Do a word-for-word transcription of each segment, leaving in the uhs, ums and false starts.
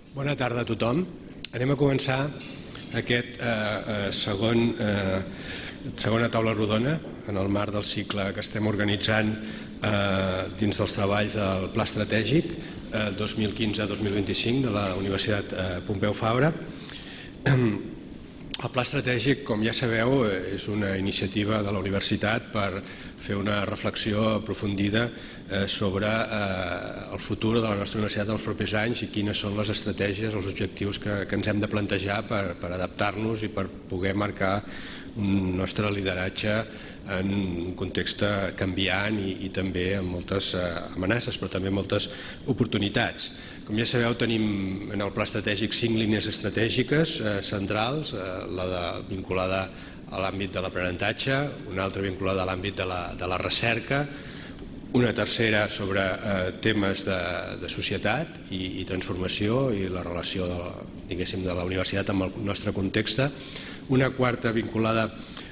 Bona tarda a tothom. Anem a començar aquest eh, eh, segon, eh, segona taula rodona en el marc del cicle que estem organitzant eh, dins dels treballs del Pla Estratègic eh, dos mil quinze a dos mil vint-i-cinc de la Universitat eh, Pompeu Fabra. El Pla Estratègic, com ja sabeu, és una iniciativa de la universitat per fer una reflexió aprofundida sobre el futur de la nostra universitat en els propers anys i quines són les estratègies, els objectius que ens hem de plantejar per adaptar-nos i per poder marcar un nostre lideratge en un context canviant i també amb moltes amenaces, però també moltes oportunitats. Com ja sabeu, tenim en el Pla Estratègic cinc línies estratègiques centrals, la vinculada a l'àmbit de l'aprenentatge, una altra vinculada a l'àmbit de la recerca, una tercera sobre temes de societat i transformació i la relació de la universitat amb el nostre context, una quarta vinculada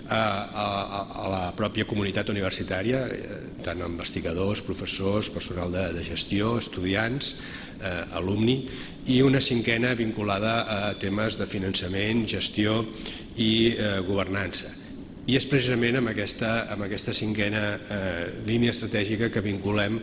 a la pròpia comunitat universitària, tant investigadors, professors, personal de gestió, estudiants, alumni, i una cinquena vinculada a temes de finançament, gestió i governança. I és precisament amb aquesta cinquena línia estratègica que vinculem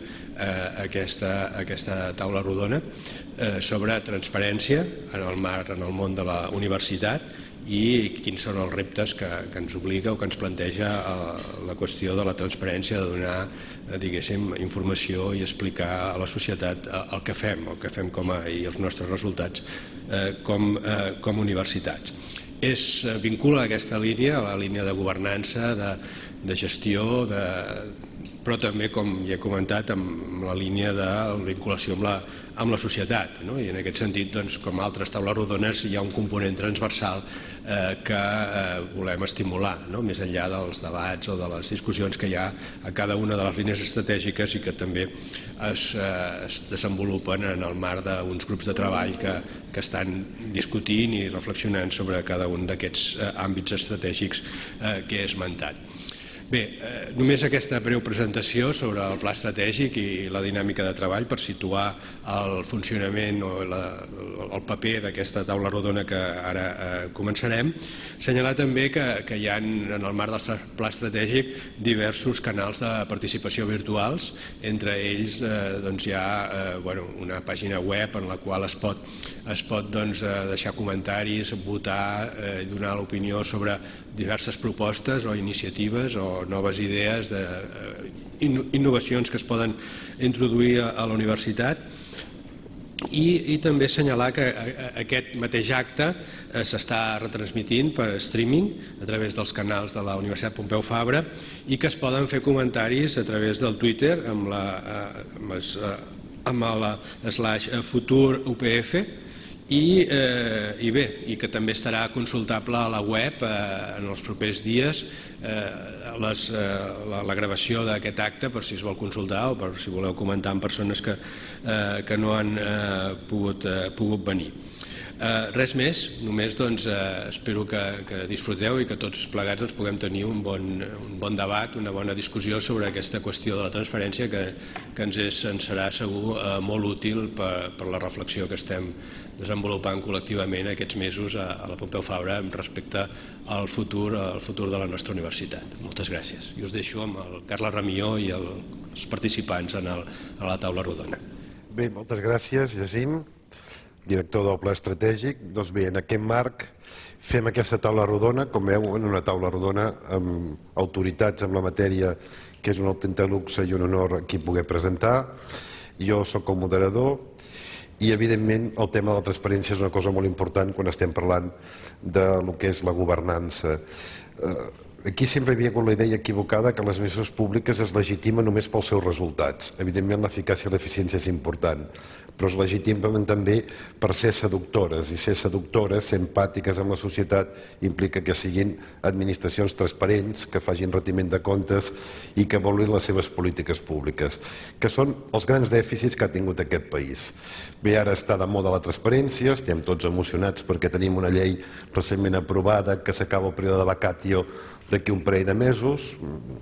aquesta taula rodona sobre transparència en el marc, en el món de la universitat, i quins són els reptes que ens obliga o que ens planteja la qüestió de la transparència, de donar, diguéssim, informació i explicar a la societat el que fem, el que fem i els nostres resultats com a universitats. Es vincula aquesta línia a la línia de governança, de gestió, però també, com ja he comentat, amb la línia de vinculació amb la societat. I en aquest sentit, com altres taules rodones, hi ha un component transversal que volem estimular, més enllà dels debats o de les discussions que hi ha a cada una de les línies estratègiques i que també es desenvolupen en el marc d'uns grups de treball que estan discutint i reflexionant sobre cada un d'aquests àmbits estratègics que he esmentat. Bé, només aquesta breu presentació sobre el pla estratègic i la dinàmica de treball per situar el funcionament o el paper d'aquesta taula rodona que ara començarem. Assenyalar també que hi ha en el marc del pla estratègic diversos canals de participació virtuals. Entre ells hi ha una pàgina web en la qual es pot deixar comentaris, votar i donar l'opinió sobre diverses propostes o iniciatives o noves idees, innovacions que es poden introduir a la universitat, i també assenyalar que aquest mateix acte s'està retransmitint per streaming a través dels canals de la Universitat Pompeu Fabra i que es poden fer comentaris a través del Twitter amb el slash futur U P F i bé, i que també estarà consultable a la web en els propers dies la gravació d'aquest acte per si es vol consultar o per si voleu comentar amb persones que no han pogut venir. Res més, només espero que disfruteu i que tots plegats puguem tenir un bon debat, una bona discussió sobre aquesta qüestió de la transferència que ens serà segur molt útil per la reflexió que estem desenvolupant col·lectivament aquests mesos a la Pompeu Fabra respecte al futur de la nostra universitat. Moltes gràcies. I us deixo amb el Carles Ramió i els participants a la taula rodona. Bé, moltes gràcies, Jacint, director del Pla Estratègic. Doncs bé, en aquest marc fem aquesta taula rodona, com veuen, una taula rodona amb autoritats en la matèria, que és un autèntic luxe i un honor aquí poder presentar. Jo soc el moderador i, evidentment, el tema de la transparència és una cosa molt important quan estem parlant del que és la governança. Aquí sempre hi havia hagut la idea equivocada que les administracions públiques es legitimen només pels seus resultats. Evidentment, l'eficàcia i l'eficiència és important, però es legitimen també per ser seductores, i ser seductores, ser empàtiques amb la societat, implica que siguin administracions transparents, que facin retiment de comptes i que avaluïn les seves polítiques públiques, que són els grans dèficits que ha tingut aquest país. Bé, ara està de moda la transparència, estem tots emocionats perquè tenim una llei recentment aprovada que s'acaba el període de vacatio d'aquí un parell de mesos.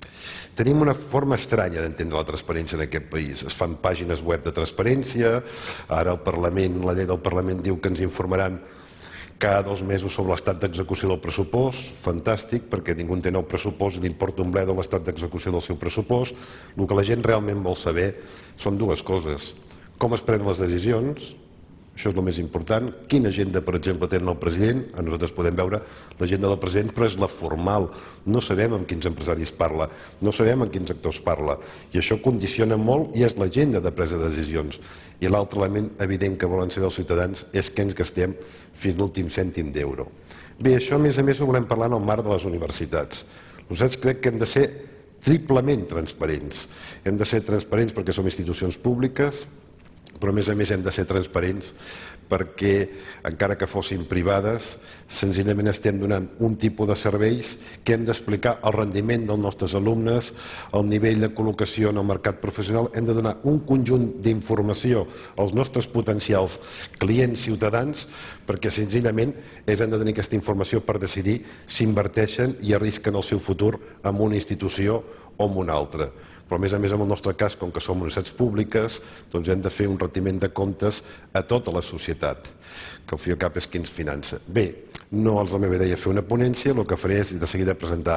Tenim una forma estranya d'entendre la transparència en aquest país. Es fan pàgines web de transparència, ara el Parlament, la llei del Parlament diu que ens informaran cada dos mesos sobre l'estat d'execució del pressupost. Fantàstic, perquè ningú té nou pressupost i li importa un bledo l'estat d'execució del seu pressupost. El que la gent realment vol saber són dues coses. Com es prenen les decisions, això és el més important. Quina agenda, per exemple, té el president? A nosaltres podem veure l'agenda del president, però és la formal. No sabem amb quins empresaris parla, no sabem amb quins actors parla. I això condiciona molt i és l'agenda de presa de decisions. I l'altre element evident que volen saber els ciutadans és què ens gastem fins l'últim cèntim d'euro. Bé, això a més a més ho volem parlar en el marc de les universitats. Nosaltres crec que hem de ser triplement transparents. Hem de ser transparents perquè som institucions públiques, però a més a més hem de ser transparents perquè, encara que fossin privades, senzillament estem donant un tipus de serveis que hem d'explicar el rendiment dels nostres alumnes, el nivell de col·locació en el mercat professional. Hem de donar un conjunt d'informació als nostres potencials clients ciutadans perquè senzillament ells han de tenir aquesta informació per decidir si inverteixen i arrisquen el seu futur en una institució o en una altra. Però a més a més, en el nostre cas, com que som universitats públiques, doncs hem de fer un retiment de comptes a tota la societat, que al fi i al cap és qui ens finança. Bé, no és la meva idea fer una ponència, el que faré és de seguida presentar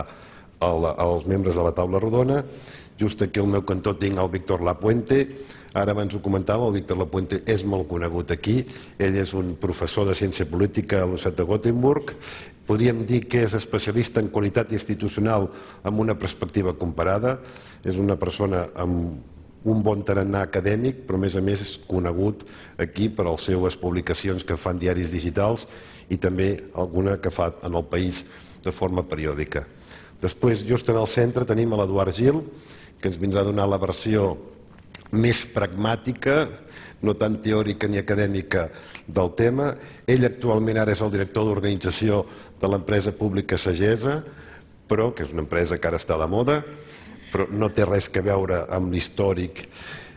els membres de la taula rodona. Just aquí al meu cantó tinc el Víctor Lapuente. Ara abans ho comentava, el Víctor Lapuente és molt conegut aquí. Ell és un professor de ciència política a la Universitat de Gothenburg. Podríem dir que és especialista en qualitat institucional amb una perspectiva comparada. És una persona amb un bon tarannà acadèmic, però a més a més és conegut aquí per les seves publicacions que fan diaris digitals i també alguna que fa en el País de forma periòdica. Després, just en el centre, tenim l'Eduard Gil, que ens vindrà a donar la versió més pragmàtica, no tan teòrica ni acadèmica del tema. Ell actualment ara és el director d'organització de l'empresa pública Sagesa, però que és una empresa que ara està de moda, però no té res a veure amb l'històric.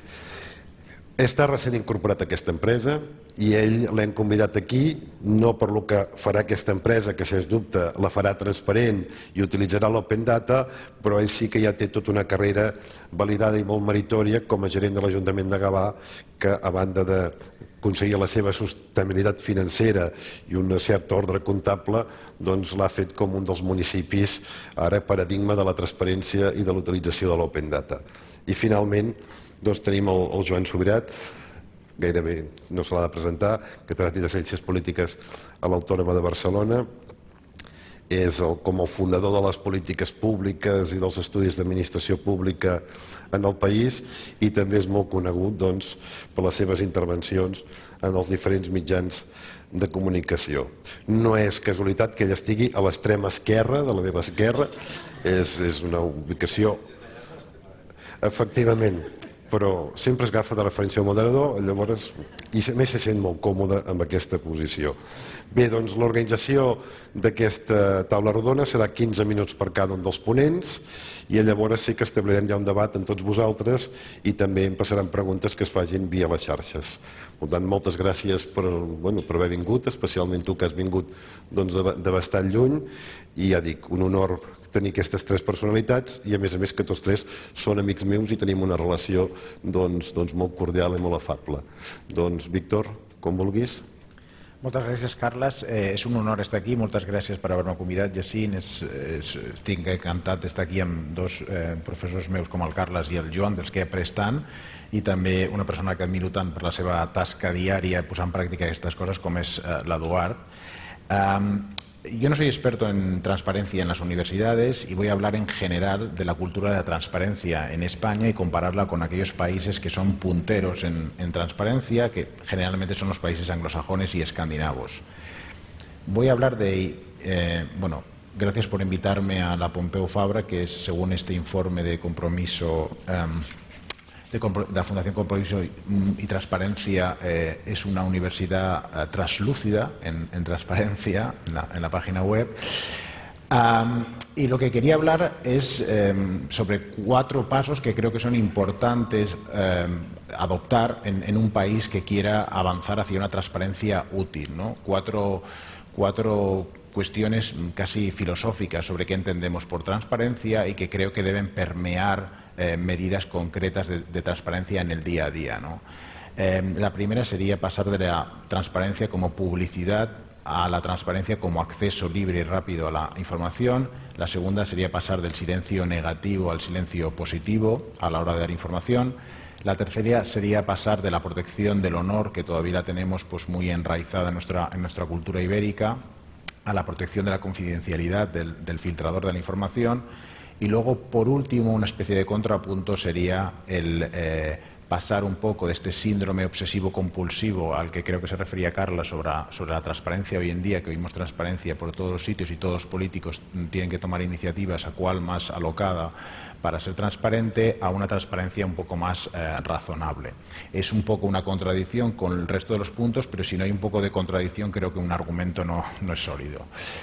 Està recent incorporat a aquesta empresa i ell l'hem convidat aquí, no per lo que farà aquesta empresa, que sens dubte la farà transparent i utilitzarà l'Open Data, però ell sí que ja té tota una carrera validada i molt meritòria com a gerent de l'Ajuntament de Gavà, que a banda d'aconseguir la seva sostenibilitat financera i un cert ordre comptable, doncs l'ha fet com un dels municipis ara paradigma de la transparència i de l'utilització de l'Open Data. I finalment doncs tenim el Joan Subirats, gairebé no se l'ha de presentar, catedràtic de Ciències Polítiques a l'Autònoma de Barcelona. És com el fundador de les polítiques públiques i dels estudis d'administració pública en el país i també és molt conegut per les seves intervencions en els diferents mitjans de comunicació. No és casualitat que ell estigui a l'extrema esquerra de la meva esquerra, és una ubicació, efectivament, però sempre es agafa de referència al moderador, llavors, i a més se sent molt còmode amb aquesta posició. Bé, doncs l'organització d'aquesta taula rodona serà quinze minuts per cada un dels ponents i llavors sí que establirem ja un debat amb tots vosaltres i també em passaran preguntes que es facin via les xarxes. Per tant, moltes gràcies per haver vingut, especialment tu que has vingut de bastant lluny i ja dic, un honor tenir aquestes tres personalitats i a més a més que tots tres són amics meus i tenim una relació molt cordial i molt afable. Doncs, Víctor, com vulguis. Moltes gràcies, Carles. És un honor estar aquí. Moltes gràcies per haver-me convidat, Jacint. Estic encantat d'estar aquí amb dos professors meus com el Carles i el Joan, dels que he après tant, i també una persona que admiro tant per la seva tasca diària posar en pràctica aquestes coses com és l'Eduard. Yo no soy experto en transparencia en las universidades y voy a hablar en general de la cultura de la transparencia en España y compararla con aquellos países que son punteros en, en transparencia, que generalmente son los países anglosajones y escandinavos. Voy a hablar de, eh, bueno, gracias por invitarme a la Pompeu Fabra, que es, según este informe de compromiso um, de, de la Fundación Compromiso y, y Transparencia, eh, es una universidad eh, traslúcida en, en transparencia en la, en la página web. Um, y lo que quería hablar es eh, sobre cuatro pasos que creo que son importantes eh, adoptar en, en un país que quiera avanzar hacia una transparencia útil, ¿no? Cuatro, cuatro cuestiones casi filosóficas sobre qué entendemos por transparencia y que creo que deben permear eh, medidas concretas de, de transparencia en el día a día, ¿no? Eh, la primera sería pasar de la transparencia como publicidad a la transparencia como acceso libre y rápido a la información. La segunda sería pasar del silencio negativo al silencio positivo a la hora de dar información. La tercera sería pasar de la protección del honor, que todavía la tenemos pues, muy enraizada en nuestra, en nuestra cultura ibérica, a la protección de la confidencialidad del, del filtrador de la información. Y luego, por último, una especie de contrapunto sería el eh, pasar un poco de este síndrome obsesivo-compulsivo al que creo que se refería Carla sobre, sobre la transparencia hoy en día, que vimos transparencia por todos los sitios y todos los políticos tienen que tomar iniciativas a cuál más alocada para ser transparente, a una transparencia un poco más eh, razonable. Es un poco una contradicción con el resto de los puntos, pero si no hay un poco de contradicción creo que un argumento no, no es sólido.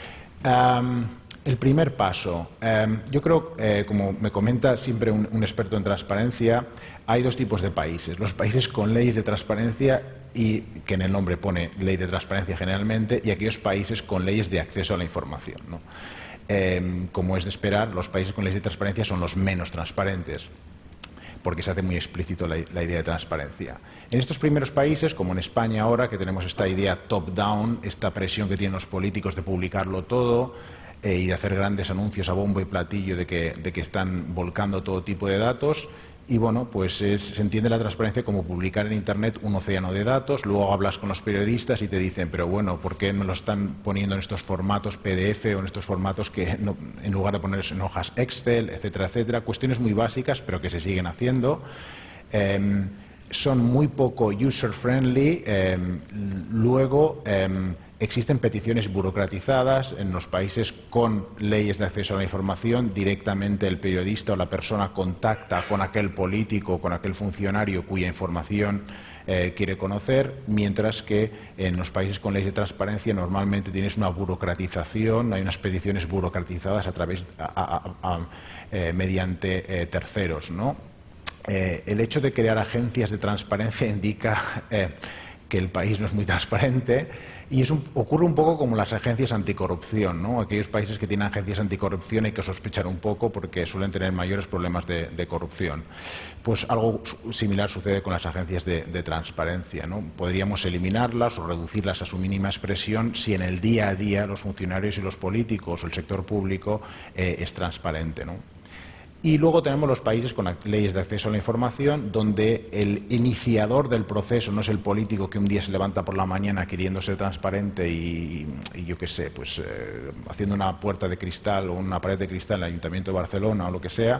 Um, el primer paso, um, yo creo, eh, como me comenta siempre un, un experto en transparencia, hay dos tipos de países. Los países con leyes de transparencia, y que en el nombre pone ley de transparencia generalmente, y aquellos países con leyes de acceso a la información, ¿no? Eh, como es de esperar, los países con leyes de transparencia son los menos transparentes, porque se hace muy explícito la, la idea de transparencia. En estos primeros países, como en España ahora, que tenemos esta idea top-down, esta presión que tienen los políticos de publicarlo todo eh, y de hacer grandes anuncios a bombo y platillo de que, de que están volcando todo tipo de datos, y bueno, pues es, se entiende la transparencia como publicar en Internet un océano de datos. Luego hablas con los periodistas y te dicen, pero bueno, ¿por qué no lo están poniendo en estos formatos P D F o en estos formatos que no, en lugar de ponerse en hojas Excel, etcétera, etcétera? Cuestiones muy básicas, pero que se siguen haciendo. Eh, son muy poco user-friendly. Eh, luego, eh, existen peticiones burocratizadas en los países con leyes de acceso a la información. Directamente el periodista o la persona contacta con aquel político, con aquel funcionario cuya información eh, quiere conocer, mientras que en los países con leyes de transparencia normalmente tienes una burocratización, hay unas peticiones burocratizadas a través, a, a, a, eh, mediante eh, terceros, ¿no? Eh, el hecho de crear agencias de transparencia indica eh, que el país no es muy transparente, y es un, ocurre un poco como las agencias anticorrupción, ¿no? Aquellos países que tienen agencias anticorrupción hay que sospechar un poco porque suelen tener mayores problemas de, de corrupción. Pues algo similar sucede con las agencias de, de transparencia, ¿no? Podríamos eliminarlas o reducirlas a su mínima expresión si en el día a día los funcionarios y los políticos o el sector público eh, es transparente, ¿no? Y luego tenemos los países con leyes de acceso a la información, donde el iniciador del proceso no es el político que un día se levanta por la mañana queriendo ser transparente y, y yo qué sé, pues eh, haciendo una puerta de cristal o una pared de cristal en el Ayuntamiento de Barcelona o lo que sea,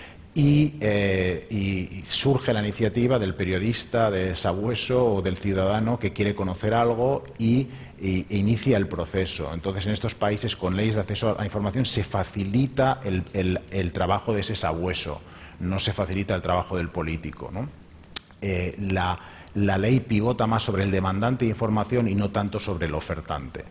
y, eh, y surge la iniciativa del periodista de sabueso o del ciudadano que quiere conocer algo y e inicia el proceso. Entonces, en estos países con leyes de acceso a la información se facilita el, el, el trabajo de ese sabueso, no se facilita el trabajo del político, ¿no? Eh, la, la ley pivota más sobre el demandante de información y no tanto sobre el ofertante.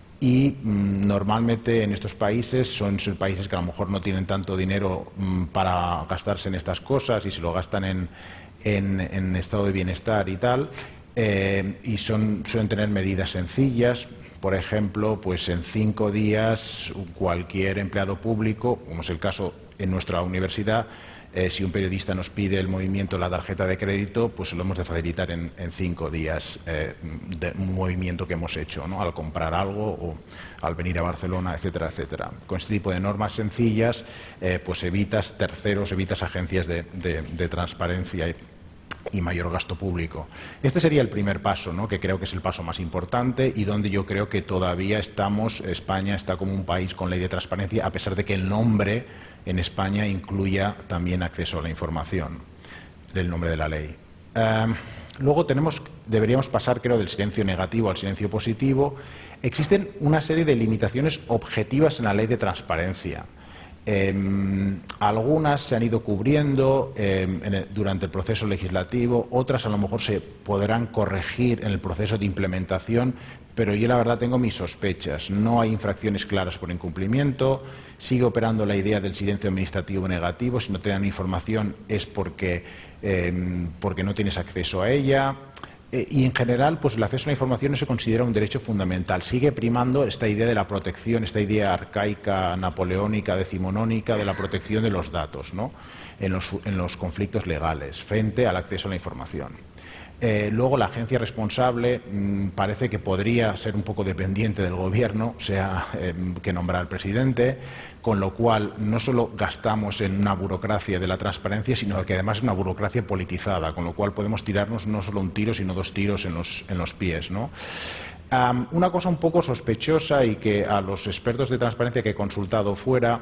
Y mmm, normalmente en estos países son, son países que a lo mejor no tienen tanto dinero mmm, para gastarse en estas cosas y se lo gastan en, en, en estado de bienestar y tal. Eh, y son, suelen tener medidas sencillas. Por ejemplo, pues en cinco días cualquier empleado público, como es el caso en nuestra universidad, eh, si un periodista nos pide el movimiento de la tarjeta de crédito, pues lo hemos de facilitar en, en cinco días, eh, de un movimiento que hemos hecho, ¿no? Al comprar algo o al venir a Barcelona, etcétera, etcétera. Con este tipo de normas sencillas, eh, pues evitas terceros, evitas agencias de, de, de transparencia y mayor gasto público. Este sería el primer paso, ¿no? Que creo que es el paso más importante y donde yo creo que todavía estamos, España está como un país con ley de transparencia, a pesar de que el nombre en España incluya también acceso a la información, del nombre de la ley. Uh, luego tenemos, deberíamos pasar, creo, del silencio negativo al silencio positivo. Existen una serie de limitaciones objetivas en la ley de transparencia. Eh, algunas se han ido cubriendo eh, en el, durante el proceso legislativo, otras a lo mejor se podrán corregir en el proceso de implementación, pero yo la verdad tengo mis sospechas. No hay infracciones claras por incumplimiento, sigue operando la idea del silencio administrativo negativo. Si no te dan información es porque, eh, porque no tienes acceso a ella. Eh, y en general, pues el acceso a la información no se considera un derecho fundamental. Sigue primando esta idea de la protección, esta idea arcaica, napoleónica, decimonónica de la protección de los datos, ¿no? en, los, en los conflictos legales, frente al acceso a la información. Eh, luego, la agencia responsable mmm, parece que podría ser un poco dependiente del gobierno, sea eh, que nombrar al presidente, con lo cual no solo gastamos en una burocracia de la transparencia, sino que además es una burocracia politizada, con lo cual podemos tirarnos no solo un tiro, sino dos tiros en los, en los pies, ¿no? Um, una cosa un poco sospechosa y que a los expertos de transparencia que he consultado fuera,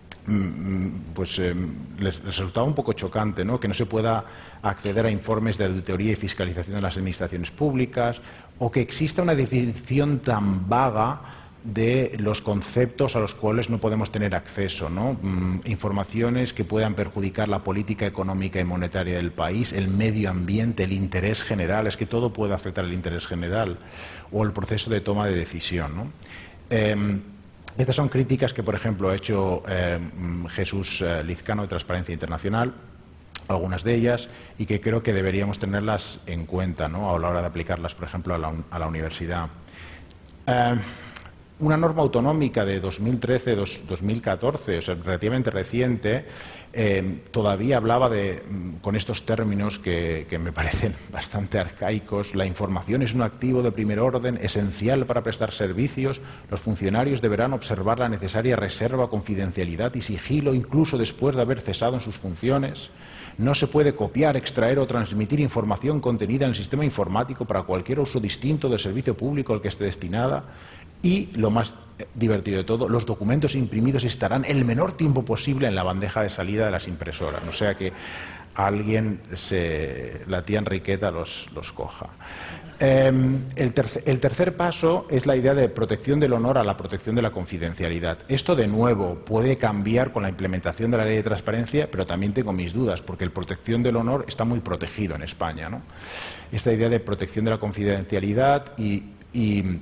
pues eh, les, les resultaba un poco chocante, ¿no? Que no se pueda acceder a informes de auditoría y fiscalización de las administraciones públicas, o que exista una definición tan vaga de los conceptos a los cuales no podemos tener acceso, ¿no? Mm, informaciones que puedan perjudicar la política económica y monetaria del país, el medio ambiente, el interés general, es que todo puede afectar el interés general, o el proceso de toma de decisión, ¿no? Eh, Estas son críticas que, por ejemplo, ha hecho eh, Jesús eh, Lizcano de Transparencia Internacional, algunas de ellas, y que creo que deberíamos tenerlas en cuenta, ¿no? A la hora de aplicarlas, por ejemplo, a la, a la universidad. Eh, una norma autonómica de dos mil trece dos mil catorce, o sea, relativamente reciente, eh, todavía hablaba de, con estos términos que, que me parecen bastante arcaicos: la información es un activo de primer orden, esencial para prestar servicios, los funcionarios deberán observar la necesaria reserva, confidencialidad y sigilo, incluso después de haber cesado en sus funciones. No se puede copiar, extraer o transmitir información contenida en el sistema informático para cualquier uso distinto del servicio público al que esté destinada. Y, lo más divertido de todo, los documentos imprimidos estarán el menor tiempo posible en la bandeja de salida de las impresoras. O sea que alguien, se, la tía Enriqueta, los, los coja. Eh, el, tercer, el tercer paso es la idea de protección del honor a la protección de la confidencialidad. Esto, de nuevo, puede cambiar con la implementación de la ley de transparencia, pero también tengo mis dudas, porque el protección del honor está muy protegido en España, ¿no? Esta idea de protección de la confidencialidad y... y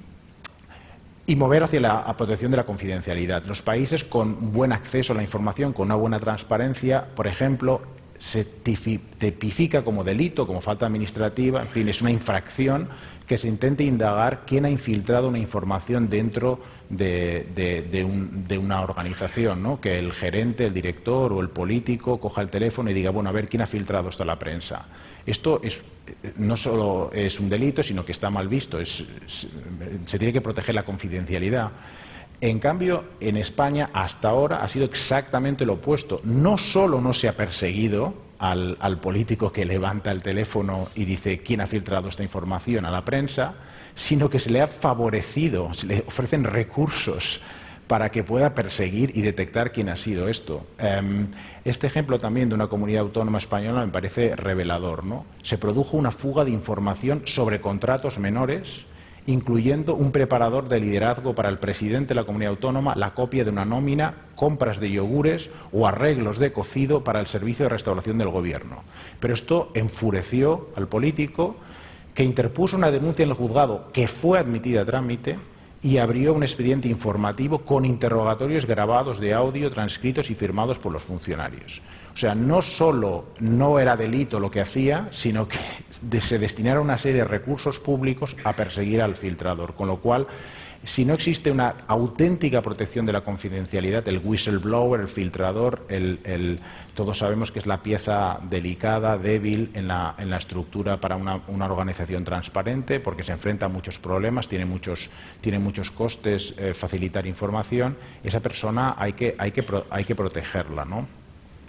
Y mover hacia la protección de la confidencialidad. Los países con buen acceso a la información, con una buena transparencia, por ejemplo, se tipifica como delito, como falta administrativa, en fin, es una infracción que se intente indagar quién ha infiltrado una información dentro de, de, de, un, de una organización, ¿no? Que el gerente, el director o el político coja el teléfono y diga, bueno, a ver, ¿quién ha filtrado esto a la prensa? Esto es, no solo es un delito, sino que está mal visto, es, es, se tiene que proteger la confidencialidad. En cambio, en España, hasta ahora, ha sido exactamente lo opuesto. No solo no se ha perseguido al, al político que levanta el teléfono y dice quién ha filtrado esta información a la prensa, sino que se le ha favorecido, se le ofrecen recursos para que pueda perseguir y detectar quién ha sido esto. Este ejemplo también de una comunidad autónoma española me parece revelador, ¿no? Se produjo una fuga de información sobre contratos menores, incluyendo un preparador de liderazgo para el presidente de la comunidad autónoma, la copia de una nómina, compras de yogures o arreglos de cocido para el servicio de restauración del gobierno. Pero esto enfureció al político, que interpuso una denuncia en el juzgado que fue admitida a trámite y abrió un expediente informativo con interrogatorios grabados de audio, transcritos y firmados por los funcionarios. O sea, no solo no era delito lo que hacía, sino que se destinaron una serie de recursos públicos a perseguir al filtrador, con lo cual, si no existe una auténtica protección de la confidencialidad, el whistleblower, el filtrador, el, el, todos sabemos que es la pieza delicada, débil en la, en la estructura para una, una organización transparente, porque se enfrenta a muchos problemas, tiene muchos, tiene muchos costes eh, facilitar información. Esa persona hay que, hay que, hay que protegerla, ¿no?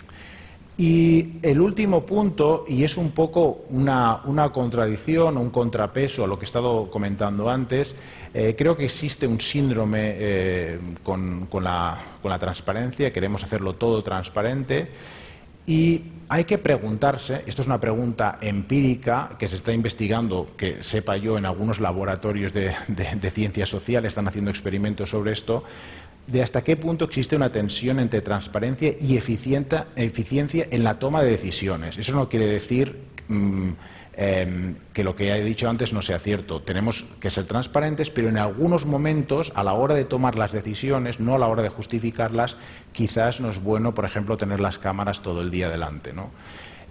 Y el último punto, y es un poco una, una contradicción o un contrapeso a lo que he estado comentando antes, eh, creo que existe un síndrome eh, con, con, la, con la transparencia, queremos hacerlo todo transparente, y hay que preguntarse, esto es una pregunta empírica que se está investigando, que sepa yo, en algunos laboratorios de, de, de ciencias sociales están haciendo experimentos sobre esto, de hasta qué punto existe una tensión entre transparencia y eficiencia en la toma de decisiones. Eso no quiere decir mmm, eh, que lo que he dicho antes no sea cierto. Tenemos que ser transparentes, pero en algunos momentos, a la hora de tomar las decisiones, no a la hora de justificarlas, quizás no es bueno, por ejemplo, tener las cámaras todo el día delante, ¿no?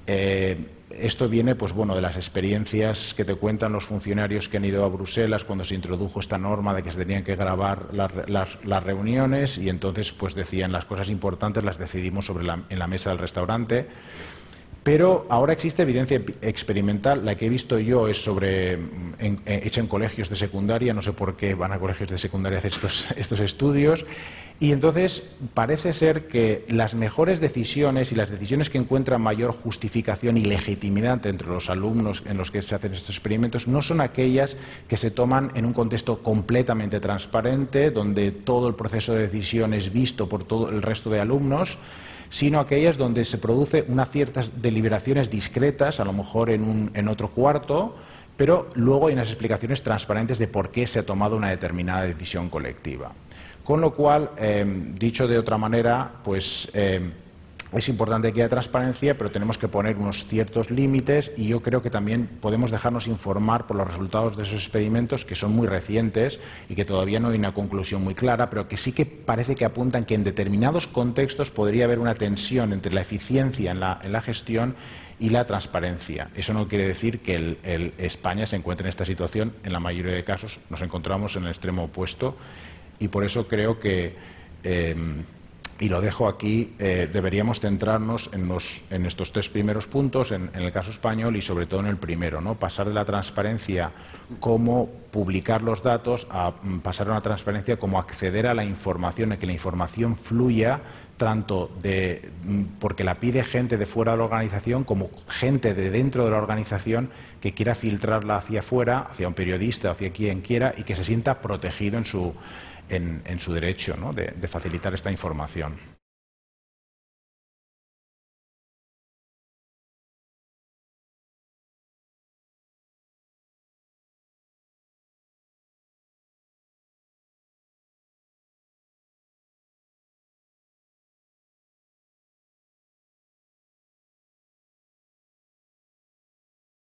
Eh, esto viene pues, bueno, de las experiencias que te cuentan los funcionarios que han ido a Bruselas cuando se introdujo esta norma de que se tenían que grabar las, las, las reuniones, y entonces pues, decían las cosas importantes las decidimos sobre la, en la mesa del restaurante. Pero ahora existe evidencia experimental. La que he visto yo es sobre, en, hecha en colegios de secundaria. No sé por qué van a colegios de secundaria a hacer estos, estos estudios. Y entonces parece ser que las mejores decisiones y las decisiones que encuentran mayor justificación y legitimidad entre los alumnos en los que se hacen estos experimentos no son aquellas que se toman en un contexto completamente transparente, donde todo el proceso de decisión es visto por todo el resto de alumnos, sino aquellas donde se produce unas ciertas deliberaciones discretas, a lo mejor en, un, en otro cuarto, pero luego hay unas explicaciones transparentes de por qué se ha tomado una determinada decisión colectiva. Con lo cual, eh, dicho de otra manera, pues eh, es importante que haya transparencia, pero tenemos que poner unos ciertos límites, y yo creo que también podemos dejarnos informar por los resultados de esos experimentos, que son muy recientes y que todavía no hay una conclusión muy clara, pero que sí que parece que apuntan que en determinados contextos podría haber una tensión entre la eficiencia en la, en la gestión y la transparencia. Eso no quiere decir que el, el España se encuentre en esta situación. En la mayoría de casos nos encontramos en el extremo opuesto, y por eso creo que, eh, y lo dejo aquí, eh, deberíamos centrarnos en, los, en estos tres primeros puntos, en, en el caso español y sobre todo en el primero, ¿no? Pasar de la transparencia como publicar los datos a pasar a una transparencia como acceder a la información, a que la información fluya tanto de, porque la pide gente de fuera de la organización como gente de dentro de la organización que quiera filtrarla hacia afuera, hacia un periodista, hacia quien quiera, y que se sienta protegido en su, en, en su derecho, ¿no? de, de facilitar esta información.